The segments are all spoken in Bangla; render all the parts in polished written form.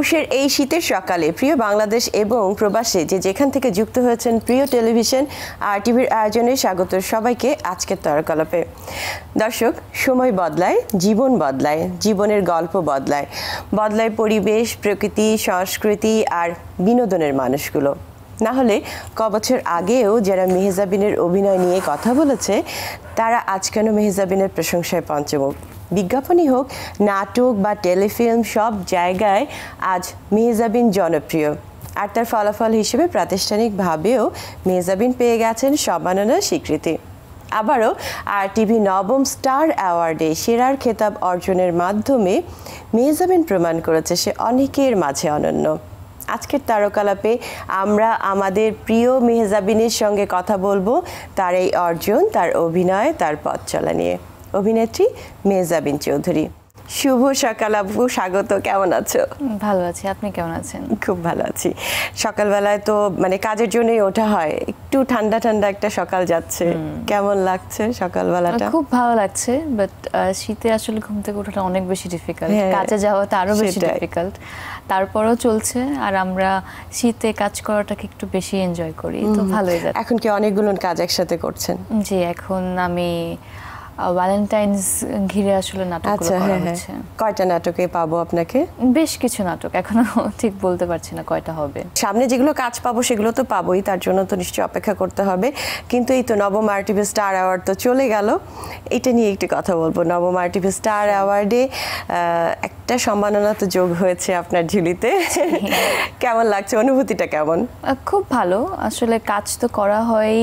পৌষের এই শীতের সকালে প্রিয় বাংলাদেশ এবং প্রবাসে যেখান থেকে যুক্ত হয়েছেন প্রিয় টেলিভিশন আর টিভির আয়োজনে স্বাগত সবাইকে আজকের তারকালাপে। দর্শক, সময় বদলায়, জীবন বদলায়, জীবনের গল্প বদলায়, বদলায় পরিবেশ, প্রকৃতি, সংস্কৃতি আর বিনোদনের মানুষগুলো। না হলে কবছর আগেও যারা মেহজাবিনের অভিনয় নিয়ে কথা বলেছে তারা আজ কেন মেহজাবিনের প্রশংসায় পঞ্চমুখ? বিজ্ঞাপনই হোক, নাটক বা টেলিফিল্ম, সব জায়গায় আজ মেহজাবিন জনপ্রিয়। আর তার ফলাফল হিসেবে প্রাতিষ্ঠানিকভাবেও মেহজাবিন পেয়ে গেছেন সম্মাননার স্বীকৃতি। আবারও আর টিভি নবম স্টার অ্যাওয়ার্ডে সেরার খেতাব অর্জনের মাধ্যমে মেহজাবিন প্রমাণ করেছে সে অনেকের মাঝে অনন্য। আজকের তারকালাপে আমরা আমাদের প্রিয় মেহজাবিনের সঙ্গে কথা বলবো তার এই অর্জন, তার অভিনয়, তার পথ চলা নিয়ে। অভিনেত্রী মেহজাবিন চৌধুরী, শুভ সকাল আপু, স্বাগত। কেমন আছো? ভালো আছি, আপনি কেমন আছেন? খুব ভালো আছি। সকালবেলায় তো মানে কাজের জন্যই ওঠা হয়, একটু ঠান্ডা ঠান্ডা একটা সকাল যাচ্ছে, কেমন লাগছে সকালবেলাটা? খুব ভালো লাগছে, বাট শীতে আসলে ঘুম থেকে ওঠাটা অনেক বেশি ডিফিকাল্ট, কাজে যাওয়াটা আরো বেশি ডিফিকাল্ট। তারপরেও চলছে, আর আমরা শীতে কাজ করাটাকে একটু বেশি এনজয় করি, তো ভালোই যাচ্ছে। এখন কি অনেকগুলো কাজ একসাথে করছেন? জি, এখন আমি ভ্যালেন্টাইন্স ঘিরে আসলে নাটক করা হচ্ছে। কয়টা নাটকে পাবো আপনাকে? বেশ কিছু নাটক, এখনো ঠিক বলতে পারছি না কয়টা হবে। সামনে যেগুলো কাজ পাবো সেগুলো তো পাবোই, তার জন্য তো নিশ্চয়ই অপেক্ষা করতে হবে। কিন্তু এই তো নবম RTV স্টার অ্যাওয়ার্ড তো চলে গেল, এটা নিয়ে একটু কথা বলবো। নবম RTV স্টার অ্যাওয়ার্ডে একটা সম্মাননা তো যোগ হয়েছে আপনার ঝুলিতে, কেমন লাগছে, অনুভূতিটা কেমন? খুব ভালো। আসলে কাজ তো করা হয়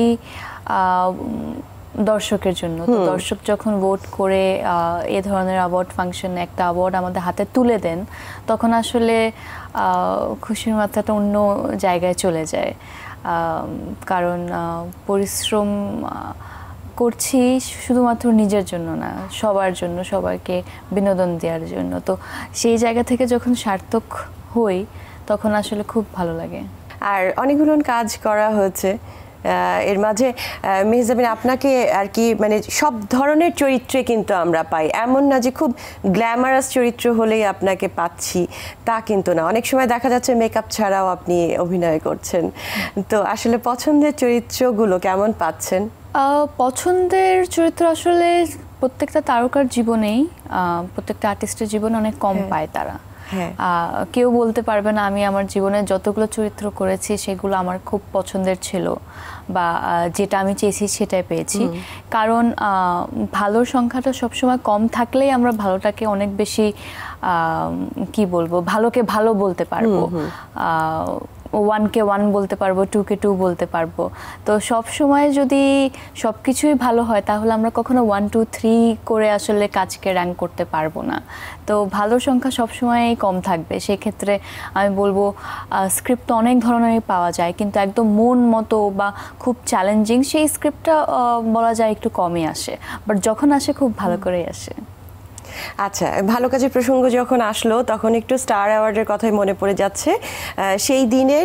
দর্শকের জন্য, তো দর্শক যখন ভোট করে এ ধরনের অ্যাওয়ার্ড ফাংশন একটা অ্যাওয়ার্ড আমাদের হাতে তুলে দেন, তখন আসলে খুশির মাত্রাটা অন্য জায়গায় চলে যায়। কারণ পরিশ্রম করছি শুধুমাত্র নিজের জন্য না, সবার জন্য, সবাইকে বিনোদন দেওয়ার জন্য। তো সেই জায়গা থেকে যখন সার্থক হই তখন আসলে খুব ভালো লাগে। আর অনেকগুলো কাজ করা হয়েছে, এর মাঝে মেহজাবিন আপনাকে আর কি মানে সব ধরনের চরিত্রে কিন্তু আমরা পাই, এমন না যে খুব গ্ল্যামারাস চরিত্র হলেই আপনাকে পাচ্ছি, তা কিন্তু না। অনেক সময় দেখা যাচ্ছে মেকআপ ছাড়াও আপনি অভিনয় করছেন। তো আসলে পছন্দের চরিত্রগুলো কেমন পাচ্ছেন? পছন্দের চরিত্র আসলে প্রত্যেকটা তারকার জীবনেই, প্রত্যেকটা আর্টিস্টের জীবনে অনেক কম পায় তারা। কেউ বলতে পারবে না আমি আমার জীবনে যতগুলো চরিত্র করেছি সেগুলো আমার খুব পছন্দের ছিল বা যেটা আমি চেয়েছি সেটাই পেয়েছি। কারণ ভালোর সংখ্যাটা সবসময় কম থাকলেই আমরা ভালোটাকে অনেক বেশি কি বলবো, ভালোকে ভালো বলতে পারবো, 1কে 1 বলতে পারবো, 2কে 2 বলতে পারবো। তো সব সময় যদি সব কিছুই ভালো হয় তাহলে আমরা কখনো 1, 2, 3 করে আসলে কাজকে র্যাঙ্ক করতে পারবো না। তো ভালোর সংখ্যা সবসময় কম থাকবে। সেক্ষেত্রে আমি বলবো স্ক্রিপ্ট তো অনেক ধরনেরই পাওয়া যায়, কিন্তু একদম মন মতো বা খুব চ্যালেঞ্জিং সেই স্ক্রিপ্টটা বলা যায় একটু কমই আসে, বাট যখন আসে খুব ভালো করেই আসে। আচ্ছা, ভালো কাজের প্রসঙ্গ যখন আসলো তখন একটু স্টার অ্যাওয়ার্ডের কথাই মনে পড়ে যাচ্ছে। সেই দিনের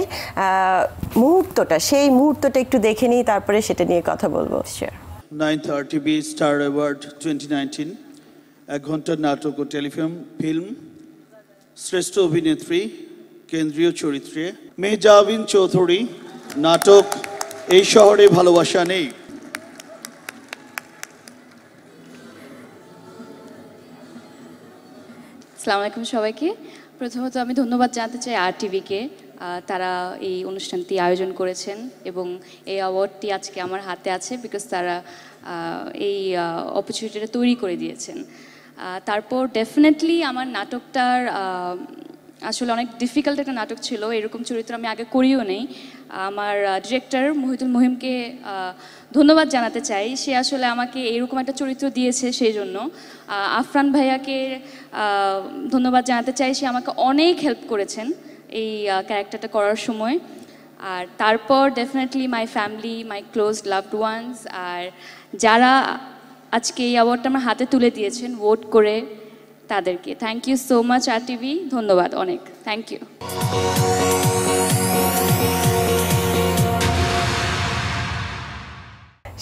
সেই মুহূর্তটা একটু দেখে নিই, তারপরে সেটা নিয়ে কথা বলবো। 9th RTV স্টার অ্যাওয়ার্ড 2019, 1 ঘন্টার নাটক ও টেলিফিল্ম, শ্রেষ্ঠ অভিনেত্রী কেন্দ্রীয় চরিত্রে মেহজাবিন চৌধুরী, নাটক এই শহরে ভালোবাসা নেই। আসসালামু আলাইকুম সবাইকে। প্রথমত আমি ধন্যবাদ জানাতে চাই RTVকে, তারা এই অনুষ্ঠানটি আয়োজন করেছেন এবং এই অ্যাওয়ার্ডটি আজকে আমার হাতে আছে বিকজ তারা এই অপরচুনিটিটা তৈরি করে দিয়েছেন। তারপর ডেফিনেটলি আমার নাটকটার আসলে অনেক ডিফিকাল্ট একটা নাটক ছিল, এরকম চরিত্র আমি আগে করিও নেই। আমার ডিরেক্টর মহিতুল মহিমকে ধন্যবাদ জানাতে চাই, সে আসলে আমাকে এইরকম একটা চরিত্র দিয়েছে সেই জন্য। আফরান ভাইয়াকে ধন্যবাদ জানাতে চাই, সে আমাকে অনেক হেল্প করেছেন এই ক্যারেক্টারটা করার সময়। আর তারপর definitely my family, my close loved ones, আর যারা আজকে এই অ্যাওয়ার্ডটা আমার হাতে তুলে দিয়েছেন ভোট করে, তাদেরকে thank you so much RTV, ধন্যবাদ অনেক, থ্যাংক ইউ।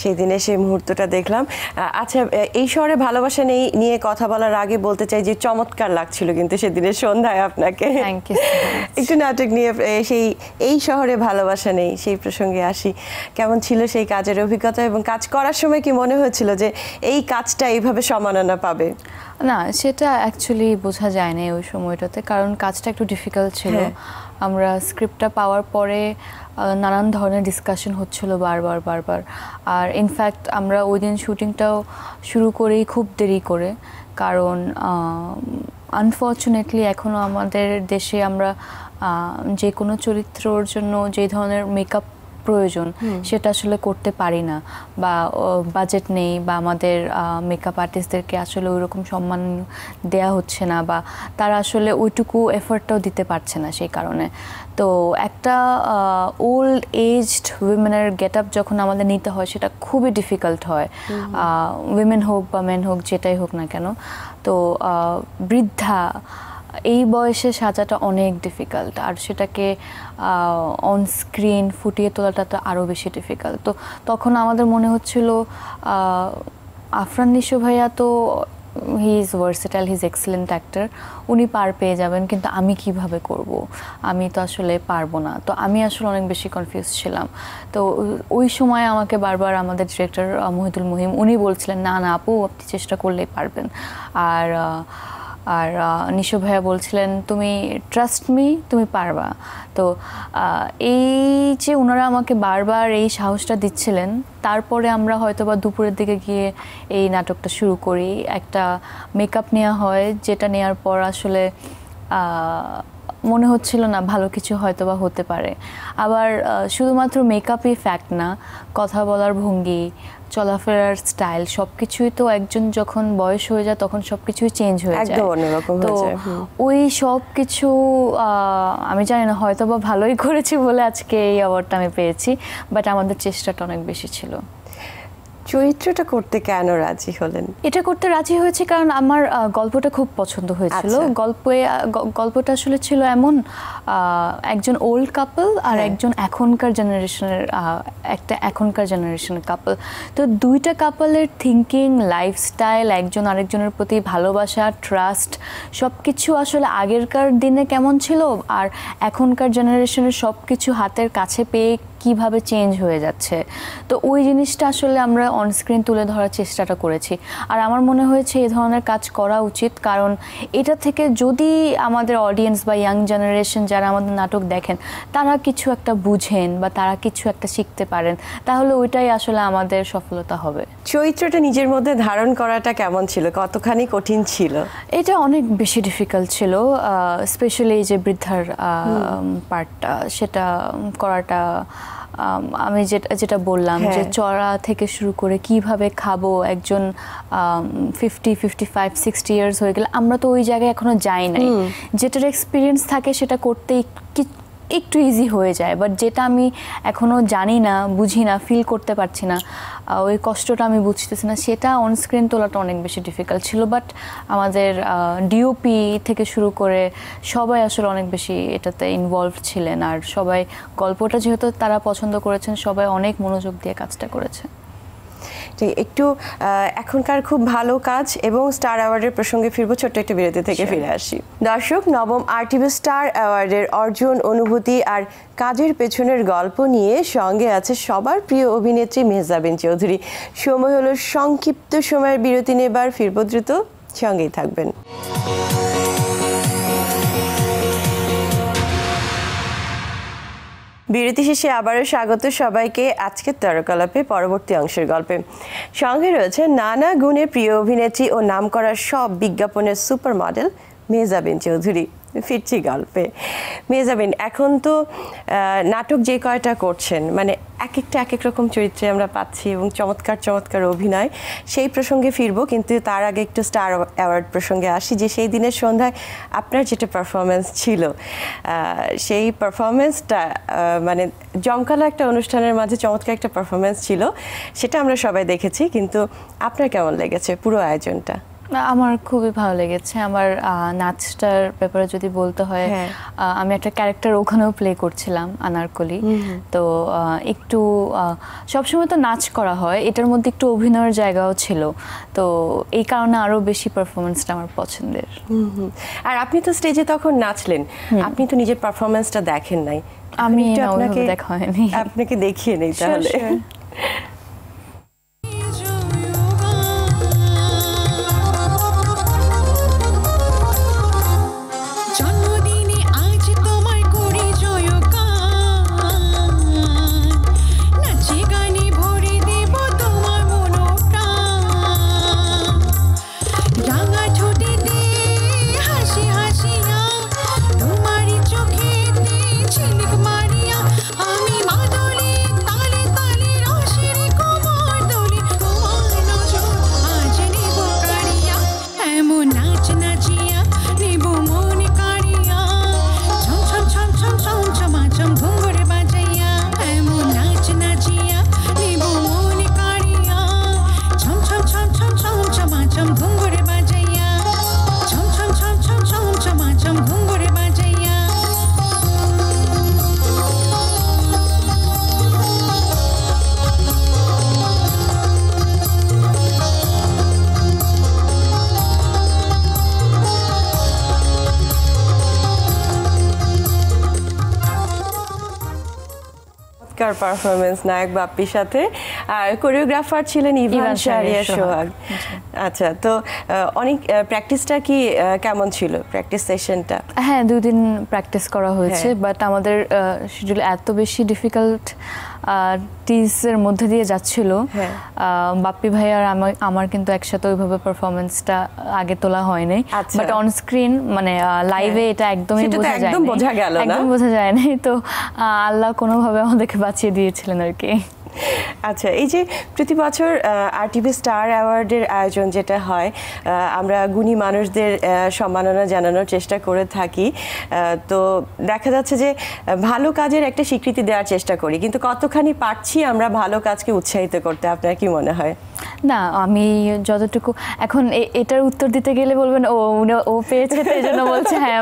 সেই দিনে সেই মুহূর্তটা দেখলাম। আচ্ছা, এই শহরে ভালোবাসা নেই নিয়ে কথা বলার আগে বলতে চাই যে চমৎকার লাগছিল কিন্তু সেদিনের সন্ধ্যায় আপনাকে। Thank you. একটু নাটক নিয়ে সেই এই শহরে ভালোবাসা নেই সেই প্রসঙ্গে আসি। কেমন ছিল সেই কাজের অভিজ্ঞতা এবং কাজ করার সময় কি মনে হয়েছিল যে এই কাজটা এইভাবে সম্মাননা পাবে? না, সেটা অ্যাকচুয়ালি বোঝা যায় না ওই সময়টাতে, কারণ কাজটা একটু ডিফিকাল্ট ছিল। আমরা স্ক্রিপ্টটা পাওয়ার পরে নানান ধরনের ডিসকাশন হচ্ছিল বারবার। আর ইনফ্যাক্ট আমরা ওই দিন শুটিংটাও শুরু করেই খুব দেরি করে, কারণ আনফর্চুনেটলি এখনও আমাদের দেশে আমরা যে কোনো চরিত্রর জন্য যে ধরনের মেকআপ প্রয়োজন সেটা আসলে করতে পারি না, বা বাজেট নেই, বা আমাদের মেকআপ আর্টিস্টদেরকে আসলে ওই রকম সম্মান দেয়া হচ্ছে না, বা তারা আসলে ওইটুকু এফোর্টটাও দিতে পারছে না। সেই কারণে তো একটা ওল্ড এজড উইমেনের গেট আপ যখন আমাদের নিতে হয় সেটা খুবই ডিফিকাল্ট হয়, উইমেন হোক বা মেন হোক, যেটাই হোক না কেন। তো বৃদ্ধা এই বয়সে সাজাটা অনেক ডিফিকাল্ট, আর সেটাকে অন স্ক্রিন ফুটিয়ে তোলাটা তো আরও বেশি ডিফিকাল্ট। তো তখন আমাদের মনে হচ্ছিল আফরান নিশো ভাইয়া তো he is versatile, he is excellent actor, উনি পার পেয়ে যাবেন, কিন্তু আমি কিভাবে করব, আমি তো আসলে পারবো না। তো আমি আসলে অনেক বেশি কনফিউজ ছিলাম। তো ওই সময় আমাকে বারবার আমাদের ডিরেক্টর মহিদুল মুহিম উনি বলছিলেন, না আপু আপনি চেষ্টা করলেই পারবেন। আর নিশো ভাইয়া বলছিলেন, তুমি ট্রাস্ট মি, তুমি পারবা। তো এই যে ওনারা আমাকে বারবার এই সাহসটা দিচ্ছিলেন, তারপরে আমরা হয়তো বা দুপুরের দিকে গিয়ে এই নাটকটা শুরু করি। একটা মেকআপ নেওয়া হয়, যেটা নেওয়ার পর আসলে মনে হচ্ছিল না ভালো কিছু হয়তো বা হতে পারে। আবার শুধুমাত্র মেকআপই ফ্যাক্ট না, কথা বলার ভঙ্গি, চলাফেরার স্টাইল, সবকিছুই তো একজন যখন বয়স হয়ে যায় তখন সবকিছুই চেঞ্জ হয়ে যায়। তো ওই সব কিছু আমি জানি না, হয়তো বা ভালোই করেছি বলে আজকে এই অ্যাওয়ার্ডটা আমি পেয়েছি, বাট আমাদের চেষ্টাটা অনেক বেশি ছিল। চরিত্রটা করতে কেন রাজি হলেন? এটা করতে রাজি হয়েছে কারণ আমার গল্পটা খুব পছন্দ হয়েছিল। গল্পটা আসলে ছিল এমন, একজন ওল্ড কাপল আর একজন এখনকার জেনারেশনের কাপল। তো দুইটা কাপলের থিঙ্কিং, লাইফস্টাইল, একজন আরেকজনের প্রতি ভালোবাসা, ট্রাস্ট, সব কিছু আসলে আগেরকার দিনে কেমন ছিল আর এখনকার জেনারেশনের সব কিছু হাতের কাছে পেয়ে কিভাবে চেঞ্জ হয়ে যাচ্ছে। তো ওই জিনিসটা আসলে আমরা অনস্ক্রিন তুলে ধরার চেষ্টাটা করেছি। আর আমার মনে হয়েছে এই ধরনের কাজ করা উচিত, কারণ এটা থেকে যদি আমাদের অডিয়েন্স বা ইয়াং জেনারেশন যারা আমাদের নাটক দেখেন তারা কিছু একটা বুঝেন বা তারা কিছু একটা শিখতে পারেন, তাহলে ওইটাই আসলে আমাদের সফলতা হবে। চরিত্রটা নিজের মধ্যে ধারণ করাটা কেমন ছিল, কতখানি কঠিন ছিল? এটা অনেক বেশি ডিফিকাল্ট ছিল, স্পেশালি এই যে বৃদ্ধার পার্টটা, সেটা করাটা আমি যেটা বললাম যে চড়া থেকে শুরু করে কিভাবে খাবো, একজন 50-55-60 ইয়ার্স হয়ে গেলে আমরা তো ওই জায়গায় এখনো যাই নাই। যেটার এক্সপিরিয়েন্স থাকে সেটা করতে একটু ইজি হয়ে যায়, বাট যেটা আমি এখনো জানি না, বুঝি না, ফিল করতে পারছি না, ওই কষ্টটা আমি বুঝতেছি না, সেটা অনস্ক্রিন তোলাটা অনেক বেশি ডিফিকাল্ট ছিল। বাট আমাদের ডিওপি থেকে শুরু করে সবাই আসলে অনেক বেশি এটাতে ইনভলভ ছিলেন, আর সবাই গল্পটা যেহেতু তারা পছন্দ করেছেন, সবাই অনেক মনোযোগ দিয়ে কাজটা করেছে। একটু এখনকার খুব ভালো কাজ এবং স্টার অ্যাওয়ার্ডের প্রসঙ্গে ফিরবো, ছোট্ট একটা বিরতি থেকে ফিরে আসি। দর্শক, নবম RTV স্টার অ্যাওয়ার্ডের অর্জন, অনুভূতি আর কাজের পেছনের গল্প নিয়ে সঙ্গে আছে সবার প্রিয় অভিনেত্রী মেহজাবিন চৌধুরী। সময় হলো সংক্ষিপ্ত সময়ের বিরতি নেবার, ফিরবো দ্রুত, সঙ্গেই থাকবেন। বিরতি শেষে আবারও স্বাগত সবাইকে আজকের তরকালাপে পরবর্তী অংশের গল্পে। সঙ্গে রয়েছে নানা গুণে প্রিয় অভিনেত্রী ও নামকরা সব বিজ্ঞাপনের সুপার মডেল মেহজাবিন চৌধুরী। ফিরছি গল্পে। মেহজাবিন, এখন তো নাটক যে কয়টা করছেন, মানে এক এক রকম চরিত্রে আমরা পাচ্ছি এবং চমৎকার অভিনয়, সেই প্রসঙ্গে ফিরবো, কিন্তু তার আগে একটু স্টার অ্যাওয়ার্ড প্রসঙ্গে আসি। যে সেই দিনের সন্ধ্যায় আপনার যেটা পারফরমেন্স ছিল, সেই পারফরমেন্সটা মানে জমকালো একটা অনুষ্ঠানের মাঝে চমৎকার একটা পারফরমেন্স ছিল, সেটা আমরা সবাই দেখেছি, কিন্তু আপনার কেমন লেগেছে পুরো আয়োজনটা? আমার খুবই ভালো লেগেছে। আমার নাচটার ব্যাপারে যদি বলতে হয়, আমি একটা ক্যারেক্টার ওখানেও প্লে করছিলাম, আনারকলি। তো একটু সবসময় তো নাচ করা হয়, এটার মধ্যে একটু অভিনয়ের জায়গাও ছিল, তো এই কারণে আরো বেশি পারফরমেন্সটা আমার পছন্দের। আর আপনি তো স্টেজে তখন নাচলেন, আপনি তো নিজের পারফরমেন্সটা দেখেন নাই, আমি আপনাকে দেখা হয়নি, আপনাকে দেখিয়ে নেই তাহলে। পারফরমেন্স নায়ক বাপ্পির সাথে, আর কোরিওগ্রাফার ছিলেন ইভান শাহরিয়ার সোহাগ। আচ্ছা, তো অনেক প্র্যাকটিসটা কি কেমন ছিল, প্র্যাকটিস সেশনটা? হ্যাঁ, 2 দিন প্র্যাকটিস করা হয়েছে, বাট আমাদের শিডিউল এত বেশি ডিফিকাল্ট টিজের মধ্যে দিয়ে যাচ্ছিল, বাপ্পি ভাই আর আমার কিন্তু একসাথে ওইভাবে পারফরমেন্সটা আগে তোলা হয়নি, বাট অন স্ক্রিন মানে লাইভে এটা একদমই বোঝা যায় না, তো আল্লাহ কোনোভাবে আমাদেরকে বাঁচিয়ে দিয়েছিলেন আর কি। আচ্ছা, এই যে প্রতি বছর RTV স্টার অ্যাওয়ার্ডের আয়োজন যেটা হয়, আমরা গুণী মানুষদের সম্মাননা জানানোর চেষ্টা করে থাকি, তো দেখা যাচ্ছে যে ভালো কাজের একটা স্বীকৃতি দেওয়ার চেষ্টা করি, কিন্তু কতখানি পারছি আমরা ভালো কাজকে উৎসাহিত করতে, আপনার কি মনে হয়? না, আমি যতটুকু এখন এটার উত্তর দিতে গেলে বলবেন ও পেয়েছে তো এই জন্য বলছে হ্যাঁ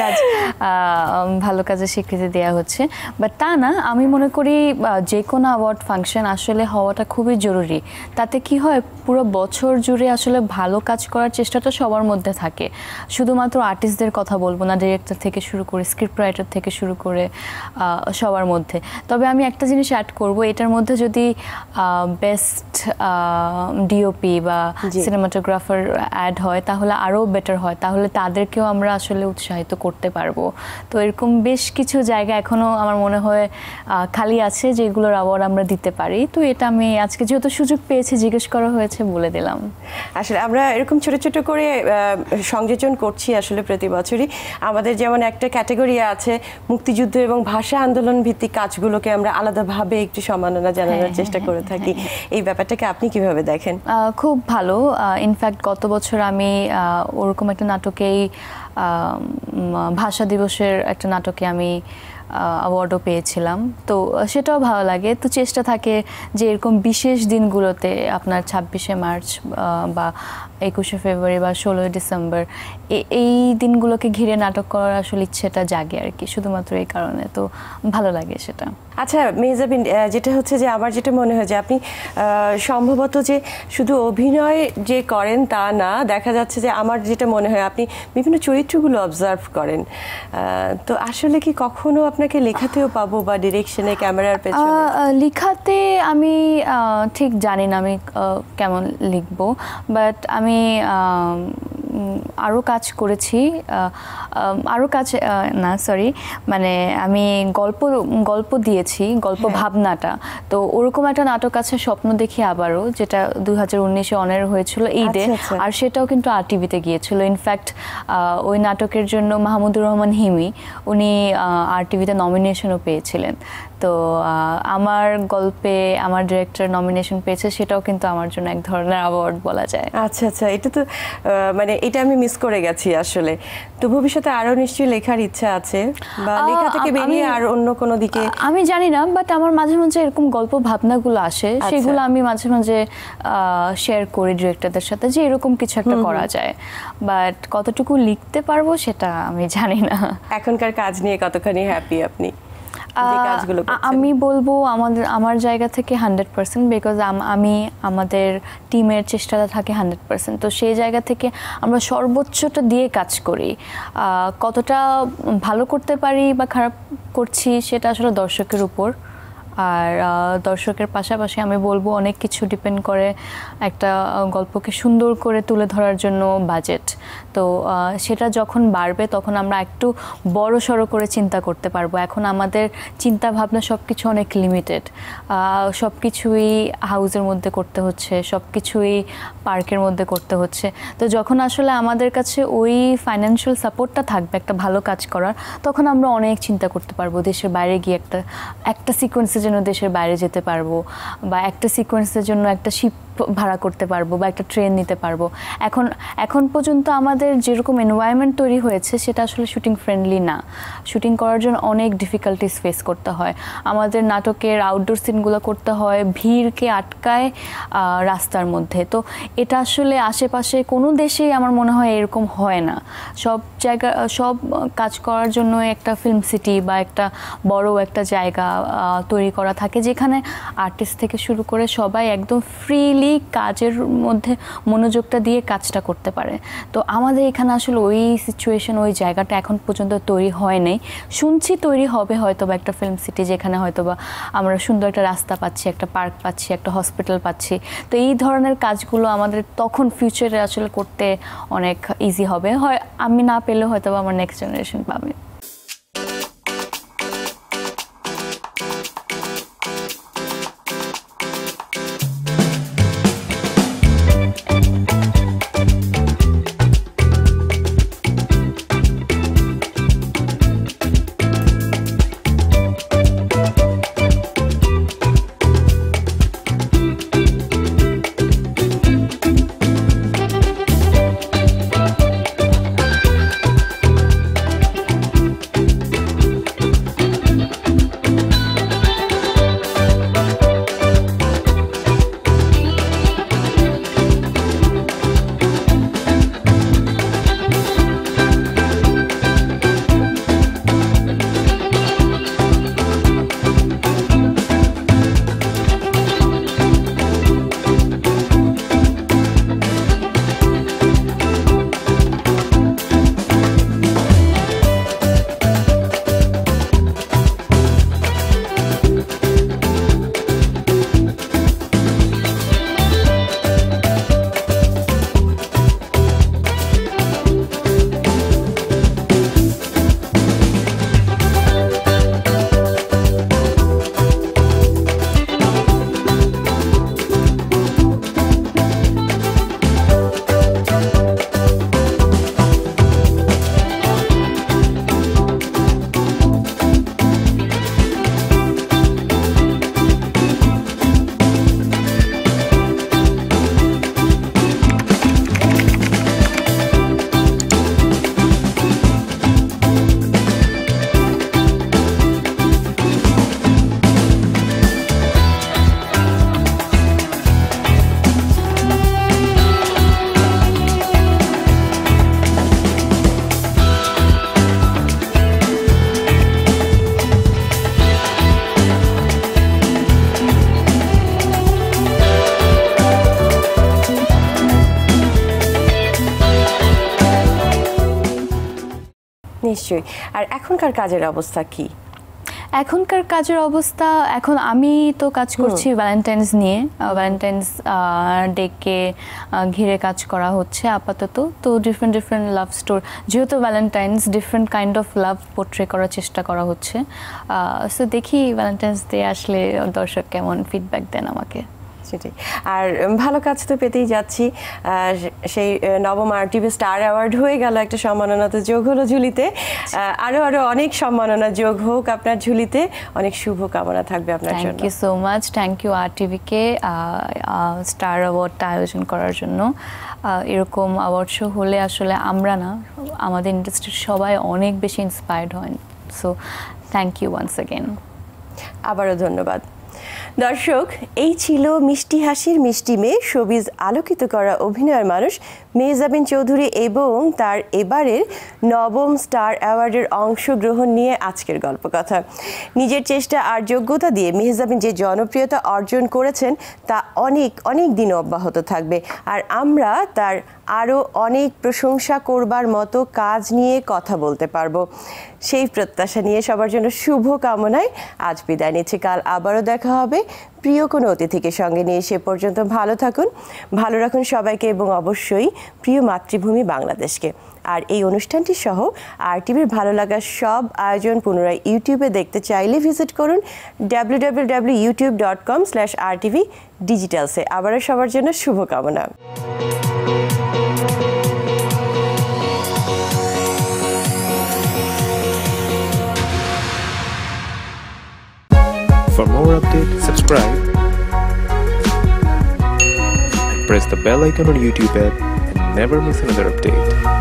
ভালো কাজের স্বীকৃতি দেওয়া হচ্ছে, বাট তা না। আমি মনে করি যে কোনো অ্যাওয়ার্ড ফাংশন আসলে হওয়াটা খুবই জরুরি। তাতে কি হয়, পুরো বছর জুড়ে আসলে ভালো কাজ করার চেষ্টাটা সবার মধ্যে থাকে। শুধুমাত্র আর্টিস্টদের কথা বলবো না, ডিরেক্টর থেকে শুরু করে স্ক্রিপ্ট রাইটার থেকে শুরু করে সবার মধ্যে। তবে আমি একটা জিনিস অ্যাড করব, এটার মধ্যে যদি বেস্ট ডিওপি বা সিনেমাটোগ্রাফার অ্যাড হয় তাহলে আরও বেটার হয়, তাহলে তাদেরকেও আমরা আসলে উৎসাহিত করতে পারবো। তো এরকম বেশ কিছু জায়গা এখনও আমার মনে হয় খালি আছে যেগুলোর অ্যাওয়ার্ড আমরা দিতে পারি। তো এটা আমি আজকে যেহেতু সুযোগ পেয়েছি, জিজ্ঞেস করা হয়েছে, বলে দিলাম। আসলে আমরা এরকম ছোট ছোট করে সংযোজন করছি আসলে প্রতি বছরই। আমাদের যেমন একটা ক্যাটাগরি আছে মুক্তিযুদ্ধ এবং ভাষা আন্দোলন ভিত্তিক কাজগুলোকে আমরা আলাদাভাবে একটু সম্মাননা জানানোর চেষ্টা করে থাকি। এই ব্যাপারটাকে আপনি কিভাবে দেখেন? খুব ভালো। ইনফ্যাক্ট গত বছর আমি ওরকম একটা নাটকেই ভাষা দিবসের একটা নাটকে আমি অ্যাওয়ার্ডও পেয়েছিলাম, তো সেটাও ভালো লাগে। তো চেষ্টা থাকে যে এরকম বিশেষ দিনগুলোতে আপনার 26শে মার্চ বা 21শে ফেব্রুয়ারি বা 16ই ডিসেম্বর এই দিনগুলোকে ঘিরে নাটক করার আসলে ইচ্ছেটা জাগে আর কি, শুধুমাত্র এই কারণে। তো ভালো লাগে সেটা। আচ্ছা মেহজাবিন, যেটা হচ্ছে যে আমার যেটা মনে হয় যে আপনি সম্ভবত যে শুধু অভিনয় যে করেন তা না, দেখা যাচ্ছে যে আমার যেটা মনে হয় আপনি বিভিন্ন চরিত্রগুলো অবজার্ভ করেন। তো আসলে কি কখনো আপনাকে লেখাতেও পাবো বা ডিরেকশনে ক্যামেরার পেছনে? লেখাতে আমি ঠিক জানি না আমি কেমন লিখবো, বাট আমি আরও কাজ করেছি, মানে আমি গল্প দিয়েছি, গল্প ভাবনাটা। তো ওরকম একটা নাটক আছে স্বপ্ন দেখি আবারও, যেটা 2019-এ অনের হয়েছিল ঈদে, আর সেটাও কিন্তু RTVতে গিয়েছিল। ইনফ্যাক্ট ওই নাটকের জন্য মাহমুদুর রহমান হিমি উনি RTVতে নমিনেশনও পেয়েছিলেন। তো আমার গল্পে আমার ডিরেক্টর নমিনেশন পেয়েছে, সেটাও কিন্তু আমার জন্য এক ধরনের অ্যাওয়ার্ড বলা যায়। আচ্ছা আচ্ছা, এটা তো মানে এটা আমি মিস করে গেছি আসলে। তো ভবিষ্যতে আরো নিশ্চয়ই লেখার ইচ্ছা আছে, বা লেখা থেকে বেরিয়ে আর অন্য কোনো দিকে? আমি জানি না, বাট আমার মাঝে মাঝে এরকম গল্প ভাবনাগুলো আসে, সেগুলো আমি মাঝে মাঝে শেয়ার করি ডিরেক্টরদের সাথে যে এরকম কিছু একটা করা যায়, বাট কতটুকু লিখতে পারবো সেটা আমি জানি না। এখনকার কাজ নিয়ে কতখানি হ্যাপি আপনি? আমি বলবো আমার জায়গা থেকে 100%, বিকজ আমি আমাদের টিমের চেষ্টাটা থাকে 100%। তো সেই জায়গা থেকে আমরা সর্বোচ্চটা দিয়ে কাজ করি। কতটা ভালো করতে পারি বা খারাপ করছি সেটা আসলে দর্শকের উপর। আর দর্শকের পাশাপাশি আমি বলবো অনেক কিছু ডিপেন্ড করে একটা গল্পকে সুন্দর করে তুলে ধরার জন্য বাজেট। তো সেটা যখন বাড়বে তখন আমরা একটু বড় সড়ো করে চিন্তা করতে পারবো। এখন আমাদের চিন্তা ভাবনা সব কিছু অনেক লিমিটেড, সব কিছুই হাউসের মধ্যে করতে হচ্ছে, সব কিছুই পার্কের মধ্যে করতে হচ্ছে। তো যখন আসলে আমাদের কাছে ওই ফাইন্যান্সিয়াল সাপোর্টটা থাকবে একটা ভালো কাজ করার, তখন আমরা অনেক চিন্তা করতে পারবো। দেশের বাইরে গিয়ে একটা সিকোয়েন্সের জন্য দেশের বাইরে যেতে পারবো, বা একটা সিকোয়েন্সের জন্য একটা শিপ ভাড়া করতে পারবো, বা একটা ট্রেন নিতে পারবো। এখন পর্যন্ত আমাদের যেরকম এনভায়রনমেন্ট তৈরি হয়েছে সেটা আসলে শুটিং ফ্রেন্ডলি না। শুটিং করার জন্য অনেক ডিফিকাল্টিস ফেস করতে হয়। আমাদের নাটকের আউটডোর সিনগুলো করতে হয় ভিড়কে আটকায় রাস্তার মধ্যে। তো এটা আসলে আশেপাশে কোনো দেশেই আমার মনে হয় এরকম হয় না। সব কাজ করার জন্য একটা ফিল্ম সিটি বা একটা বড় একটা জায়গা তৈরি করা থাকে, যেখানে আর্টিস্ট থেকে শুরু করে সবাই একদম ফ্রিলি কাজের মধ্যে মনোযোগটা দিয়ে কাজটা করতে পারে। তো আমাদের এখানে আসলে ওই সিচুয়েশন, ওই জায়গাটা এখন পর্যন্ত তৈরি হয় নাই। শুনছি তৈরি হবে হয়তো বা একটা ফিল্ম সিটি, যেখানে হয়তো বা আমরা সুন্দর একটা রাস্তা পাচ্ছি, একটা পার্ক পাচ্ছি, একটা হসপিটাল পাচ্ছি। তো এই ধরনের কাজগুলো আমাদের তখন ফিউচারে আসলে করতে অনেক ইজি হবে। হয় আমি না পেলেও হয়তো বা আমার নেক্সট জেনারেশন পাবে। নিশ্চয়ই। আর এখনকার কাজের অবস্থা কি? এখনকার কাজের অবস্থা, এখন আমি তো কাজ করছি ভ্যালেন্টাইন্স নিয়ে। ভ্যালেন্টাইন্স ডেকে ঘিরে কাজ করা হচ্ছে আপাতত। তো ডিফারেন্ট লাভ স্টোরি, যেহেতু Valentine's, different kind of love portray করার চেষ্টা করা হচ্ছে। সো দেখি ভ্যালেন্টাইন্স ডে আসলে দর্শক কেমন ফিডব্যাক দেন আমাকে। সেটাই। আর ভালো কাজ তো পেতেই যাচ্ছি। সেই নবম RTV স্টার অ্যাওয়ার্ড হয়ে গেল, একটা সম্মাননা তো যোগ হলো ঝুলিতে। আরো অনেক সম্মাননা যোগ হোক আপনার ঝুলিতে। অনেক শুভ কামনা থাকবে আপনার জন্য। Thank you so much. Thank you RTV-কে স্টার অ্যাওয়ার্ডটা আয়োজন করার জন্য। এরকম অ্যাওয়ার্ড শো হলে আসলে আমরা না, আমাদের ইন্ডাস্ট্রির সবাই অনেক বেশি ইন্সপায়ার্ড হয়। So thank you once again. আবারও ধন্যবাদ। দর্শক, এই ছিল মিষ্টি হাসির মিষ্টি মেয়ে, শোবিজ আলোকিত করা অভিনয়ের মানুষ মেহজাবিন চৌধুরী এবং তার এবারের নবম স্টার অ্যাওয়ার্ডের অংশগ্রহণ নিয়ে আজকের গল্প কথা। নিজের চেষ্টা আর যোগ্যতা দিয়ে মেহজাবিন যে জনপ্রিয়তা অর্জন করেছেন তা অনেক দিন অব্যাহত থাকবে। আর আমরা তার আরও অনেক প্রশংসা করবার মতো কাজ নিয়ে কথা বলতে পারবো, সেই প্রত্যাশা নিয়ে সবার জন্য শুভ কামনায় আজ বিদায় নিচ্ছি। কাল আবারও দেখা হবে প্রিয় কোনো অতিথিকে সঙ্গে নিয়ে। সে পর্যন্ত ভালো থাকুন, ভালো রাখুন সবাইকে এবং অবশ্যই প্রিয় মাতৃভূমি বাংলাদেশকে। আর এই অনুষ্ঠানটি সহ RTVর ভালো লাগার সব আয়োজন পুনরায় ইউটিউবে দেখতে চাইলে ভিজিট করুন www.youtube.com/RTVdigitals-এ। আবারও সবার জন্য শুভকামনা। For more updates, subscribe and press the bell icon on YouTube app and never miss another update.